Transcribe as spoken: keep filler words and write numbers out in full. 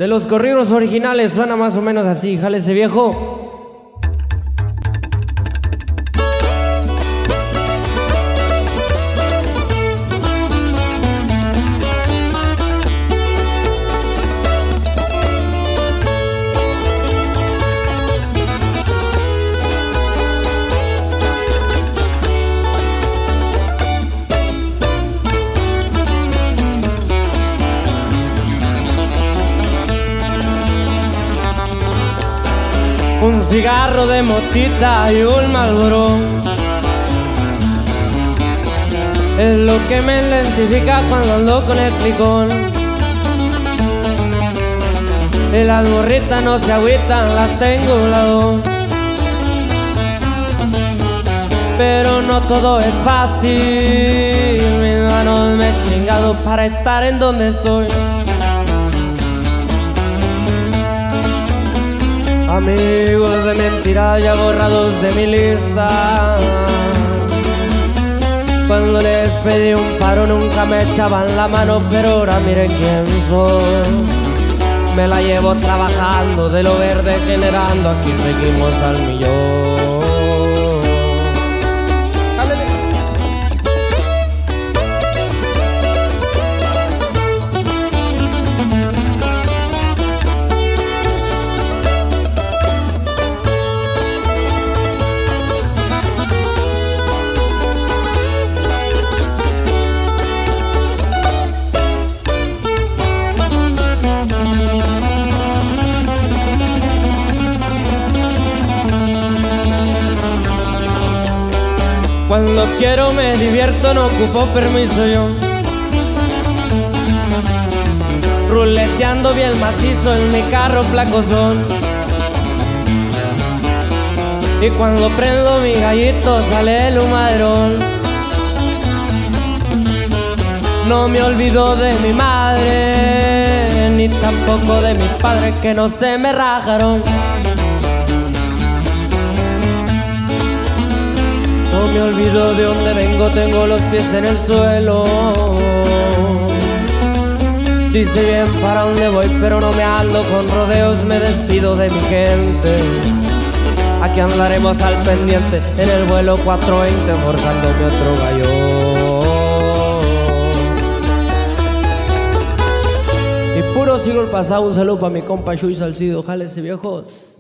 De los corridos originales suena más o menos así, jálese viejo. Un cigarro de motita y un Marlboro es lo que me identifica cuando ando con el clicón. Y las morritas no se agüitan, las tengo a un lado. Pero no todo es fácil, mis manos me he chingado para estar en donde estoy. Amigos de mentira ya borrados de mi lista. Cuando les pedí un paro nunca me echaban la mano, pero ahora mire quién soy. Me la llevo trabajando de lo verde generando, aquí seguimos al millón. Cuando quiero me divierto, no ocupo permiso yo. Ruleteando bien macizo en mi carro placozón. Y cuando prendo mi gallito sale el humadrón. No me olvido de mi madre, ni tampoco de mis padres que no se me rajaron. No me olvido de dónde vengo, tengo los pies en el suelo. Sí sé bien para dónde voy, pero no me ando con rodeos, me despido de mi gente. Aquí andaremos al pendiente, en el vuelo cuatro veinte, forjándome otro gallo. Y puro sigo el pasado, un saludo para mi compa Chuy Salcido, jálese viejos.